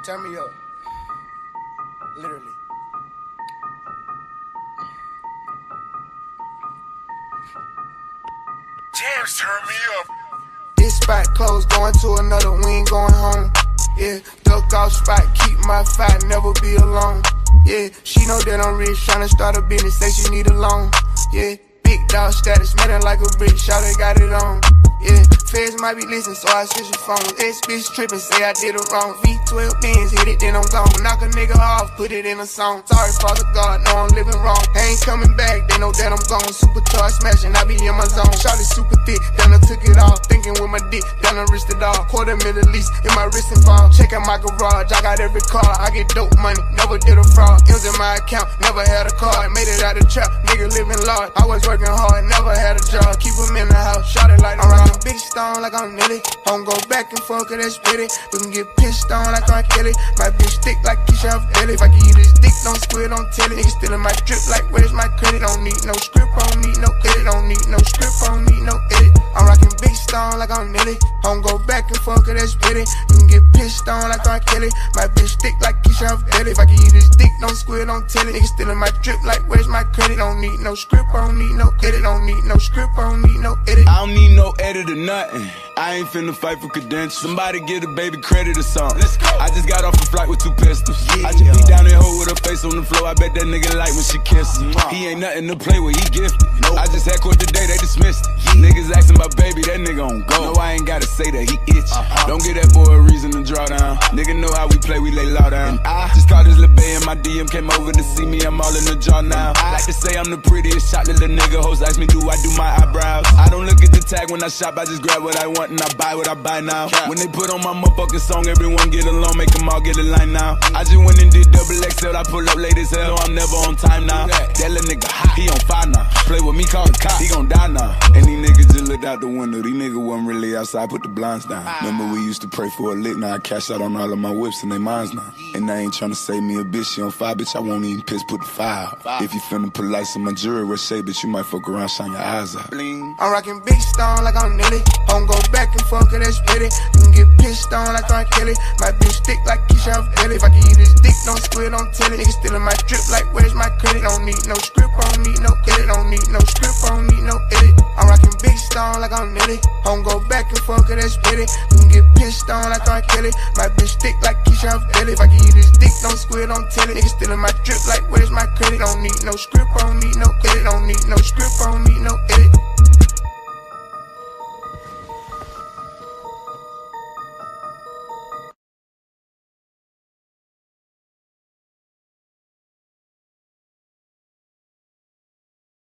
Turn me up. Literally. James, turn me up. This spot closed, going to another, we ain't going home. Yeah, duck off spot, keep my fight, never be alone. Yeah, she know that I'm rich, tryna start a business, say she need a loan. Yeah, big dog status, man like a brick, shawty got it on. Yeah, feds might be listening, so I switch the phone. Bitch trippin', say I did it wrong. V12 bins, hit it, then I'm gone. Knock a nigga off, put it in a song. Sorry, Father God, know I'm living wrong. I ain't coming back, they know that I'm gone. Supercharged smashing, I be in my zone. Shawty super thick, then I took it off. Thinking with my dick, then I wrist it off. $250,000 in my wrist involved. Check out my garage, I got every car. I get dope money, never did a fraud. M's in my account, never had a card. Made it out the trap, nigga living large. I was working hard, never had a job. Keep him in the house, shot it like I'm rockin' big stone like I'm Nitty. Don't go back and forth, cause that's pretty. We can get pissed on like R. Kelly. My bitch stick like Keisha Belly. If I give you this dick, don't squid, don't tell it. Niggas stealing my drip like where's my credit? Don't need no script, don't need no edit. Don't need no script, don't need no edit. I'm rocking big stone like I'm Nitty. Don't go back and forth, cause that's pretty. You can get pissed on like R. Kelly. My bitch stick like Keisha Belly. If I give you this dick, don't squid, don't tell it. Niggas stealing my drip like where's my credit? Don't need no script, don't need no edit. Don't need no script, don't need no edit. I don't need no edit or nothing. I ain't finna fight for credentials. Somebody get a baby credit or something. Let's go. I just got off a flight with 2 pistols. I just beat down that hoe with her face on the floor. I bet that nigga like when she kisses. He ain't nothing to play with, he gifted. I just had court today, they dismissed it. Niggas asking about baby, that nigga on go. No, I ain't gotta say that, he itch. Don't get that boy a reason to draw down. Nigga know how we play, we lay low down. I just called this little bae in my DM, came over to see me, I'm all in the jaw now. I like to say I'm the prettiest shot, little nigga. Hoes ask me, do I do my eyebrows? I don't look at the tag when I shop, I just grab what I want and I buy what I buy now. When they put on my motherfucking song, everyone get along, make them all get a line now. I just went and did double XL, I pull up late as hell, no, I'm never on time now. That little nigga hot, he on fire now. Play with me, call the cop, he gon' die now. And these niggas just looked out the window, these niggas wasn't really outside, put the blinds down. Remember we used to pray for a lick, now I cash out on all of my whips and they mines now. And I ain't tryna save me a bitch, she on fire, bitch, I won't even piss, put the fire. If you finna put lights in my jewelry, what shape, bitch, you might fuck around, shine your eyes out. Bling. I'm rocking big stone like I'm Nitty. Don't go back and forth, cause that's pretty. You can get pissed on like R. Kelly. My bitch stick like Keisha Belly. If I give you this dick, don't squid, don't tell it. Niggas stealing my drip like where's my credit? Don't need no script, don't need no edit. Don't need no script, don't need no edit. I'm rocking big stone like I'm Nitty. Don't go back and forth, cause that's pretty. You can get pissed on like R. Kelly. My bitch stick like Keisha Belly. If I give you this dick, don't squid, don't tell it. Niggas stealing my drip like where's my credit? Don't need no script, don't need no edit. Don't need no script, don't need no edit.